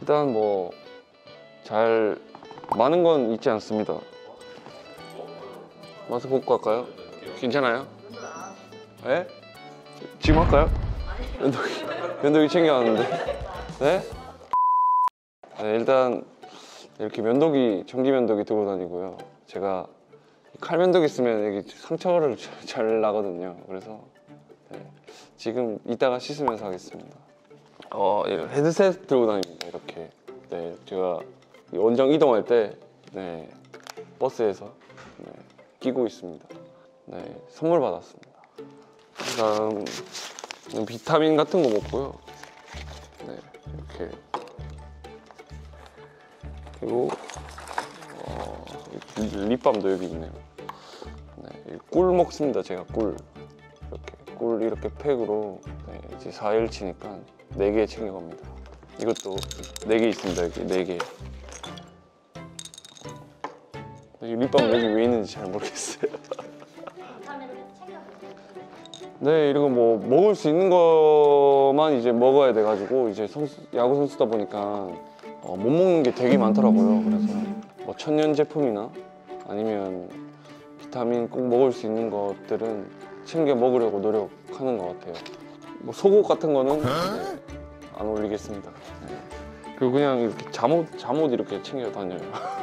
일단 뭐 잘 많은 건 있지 않습니다. 마스크 벗고 할까요? 괜찮아요? 네? 지금 할까요? 면도기 챙겨왔는데. 네? 네, 일단 이렇게 면도기, 전기 면도기 들고 다니고요. 제가 칼 면도기 쓰면 여기 상처를 잘 나거든요. 그래서 네, 지금 이따가 씻으면서 하겠습니다. 헤드셋 들고 다닙니다. 이렇게. 네, 제가 원정 이동할 때 네, 버스에서 네, 끼고 있습니다. 네, 선물 받았습니다. 그다음 비타민 같은 거 먹고요. 네, 이렇게. 그리고 립밤도 여기 있네요. 네, 꿀 먹습니다. 제가 꿀 이렇게 팩으로 네, 이제 4일치니까 4개 챙겨갑니다. 이것도 4개 있습니다. 여기 4개. 이 립밤 여기 왜 있는지 잘 모르겠어요. 네, 이런 거 뭐 먹을 수 있는 것만 이제 먹어야 돼가지고 이제 야구 선수다 보니까 못 먹는 게 되게 많더라고요. 그래서 뭐 천연 제품이나 아니면 비타민 꼭 먹을 수 있는 것들은 챙겨 먹으려고 노력하는 것 같아요. 뭐 속옷 같은 거는 네, 안 올리겠습니다. 네. 그리고 그냥 이렇게 잠옷 이렇게 챙겨 다녀요.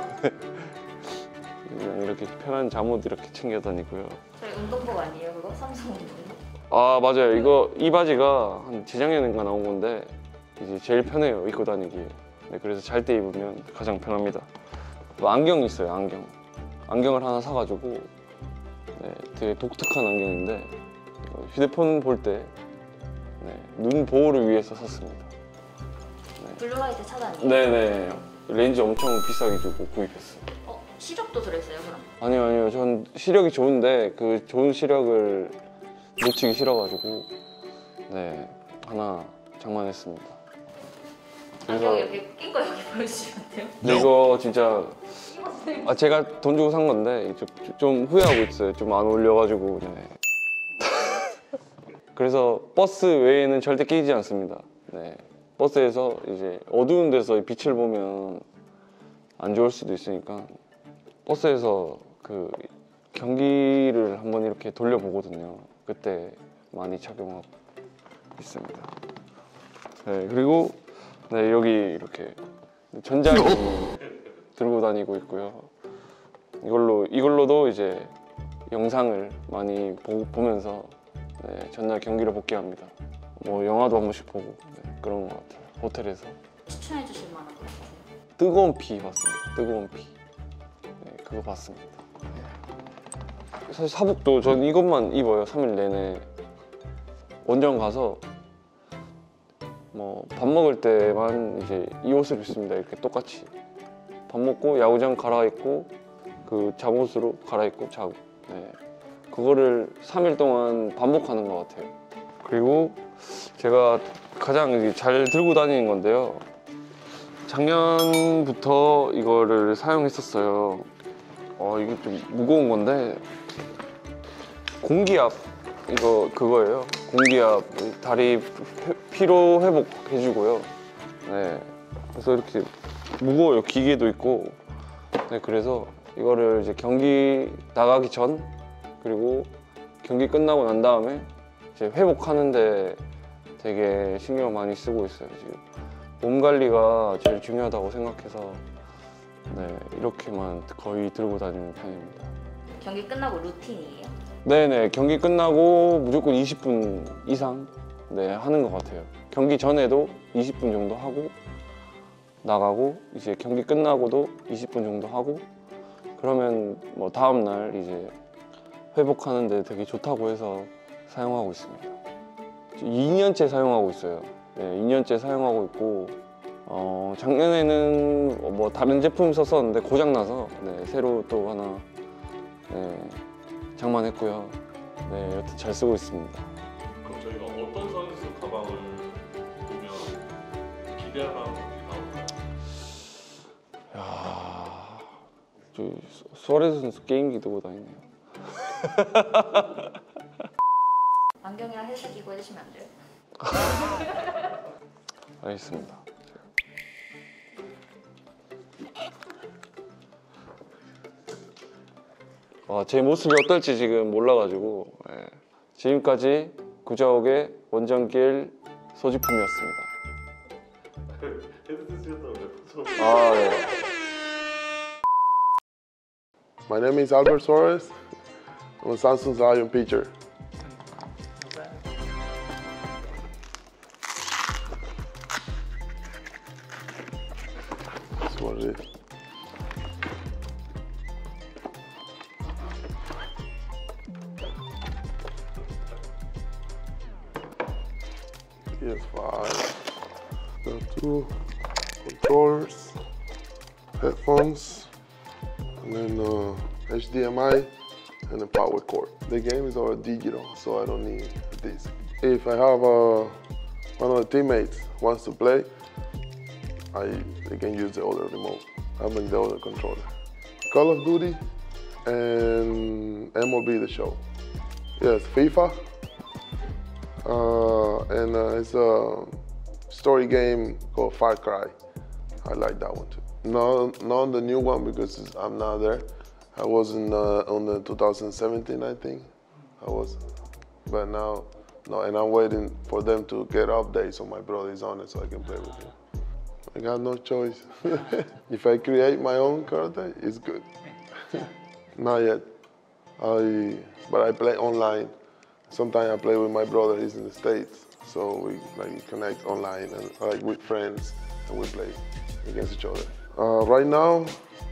그냥 이렇게 편한 잠옷 이렇게 챙겨 다니고요. 저희 운동복 아니에요, 그거? 삼성 운동복? 아, 맞아요. 이 바지가 한 재작년인가 나온 건데 이제 제일 편해요, 입고 다니기에. 네, 그래서 잘 때 입으면 가장 편합니다. 안경이 있어요, 안경을 하나 사가지고 네, 되게 독특한 안경인데 휴대폰 볼 때 눈 보호를 위해서 샀습니다. 네. 블루라이트 차단이에요? 네네. 렌즈 엄청 비싸게 주고 구입했어요. 시력도 들어있어요, 그럼? 아니요. 전 시력이 좋은데 그 좋은 시력을 놓치기 싫어가지고 네, 하나 장만했습니다. 안경 이렇게 낀 거 여기 보여주시면 돼요? 이거 진짜 제가 돈 주고 산 건데 좀 후회하고 있어요. 좀 안 어울려가지고. 네. 그래서 버스 외에는 절대 끼지 않습니다. 네. 버스에서 이제 어두운 데서 빛을 보면 안 좋을 수도 있으니까 버스에서 그 경기를 한번 이렇게 돌려보거든요. 그때 많이 착용하고 있습니다. 네, 그리고 네, 여기 이렇게 전자기기 들고 다니고 있고요. 이걸로도 이제 영상을 많이 보면서 네, 전날 경기를 복귀합니다. 뭐 영화도 한 번씩 보고 네, 그런 것 같아요. 호텔에서. 추천해 주실 만한 거 있으세요? 뜨거운 피 봤습니다. 뜨거운 피. 네, 그거 봤습니다. 네. 사실 사복도 전 이것만 입어요. 3일 내내. 원정 가서 뭐 밥 먹을 때만 이제 이 옷을 입습니다. 이렇게 똑같이. 밥 먹고 야구장 갈아입고 그 잠옷으로 갈아입고 자고. 네. 그거를 3일 동안 반복하는 것 같아요. 그리고 제가 가장 잘 들고 다니는 건데요. 작년부터 이거를 사용했었어요. 이게 좀 무거운 건데 공기압 그거예요. 공기압 다리 피로 회복 해주고요. 네, 그래서 이렇게 무거워요. 기계도 있고. 네, 그래서 이거를 이제 경기 나가기 전 그리고 경기 끝나고 난 다음에 이제 회복하는데 되게 신경을 많이 쓰고 있어요. 지금 몸 관리가 제일 중요하다고 생각해서 네, 이렇게만 거의 들고 다니는 편입니다. 경기 끝나고 루틴이에요? 네네, 경기 끝나고 무조건 20분 이상 네, 하는 것 같아요. 경기 전에도 20분 정도 하고 나가고 이제 경기 끝나고도 20분 정도 하고 그러면 뭐 다음 날 이제 회복하는데 되게 좋다고 해서 사용하고 있습니다. 2년째 사용하고 있어요. 네, 2년째 사용하고 있고 작년에는 뭐 다른 제품 썼었는데 고장나서 네, 새로 또 하나 네, 장만했고요. 네, 여튼 잘 쓰고 있습니다. 그럼 저희가 어떤 선수 가방을 보면 기대할 만한 것들이 나올까요? 야, 수아레스 선수 게임기 들고 다니네요. 안경이랑 헬스 끼고 해주시면 안 돼요? 알겠습니다. 제 모습이 어떨지 지금 몰라가지고 예. 지금까지 구자욱의 원정길 소지품이었습니다. 헤드셋 쓰셨다고 래퍼처럼. 네. My name is Albert Suarez. I'm a Samsung Lion pitcher. That's what it is. PS5. Got two controllers, headphones, and then HDMI and a power cord. The game is all digital, so I don't need this. If I have one of the teammates wants to play, they can use the other remote. I mean the other controller. Call of Duty and MLB The Show. Yes, FIFA. And it's a story game called Far Cry. I like that one too. No, not the new one because I'm not there. I was on the 2017, I think. I was, but now, no, and I'm waiting for them to get updates so my brother is on it so I can play with him. I got no choice. If I create my own character, it's good. Not yet. But I play online. Sometimes I play with my brother, he's in the States. So we connect online and with friends and we play against each other. Right now,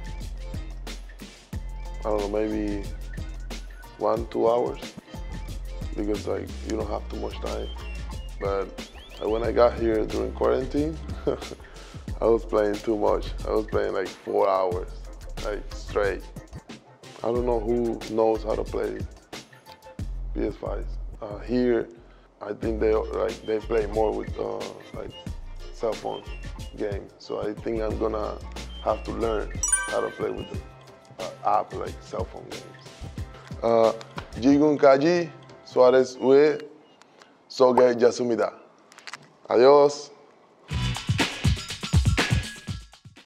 I don't know, maybe 1-2 hours because you don't have too much time. But when I got here during quarantine, I was playing too much. I was playing like 4 hours, straight. I don't know who knows how to play PS5s. Here, I think they play more with cell phone games. So I think I'm gonna have to learn how to play with the app like cell phone games. 지금까지 수아레스 의 소개 였습니다. Adiós.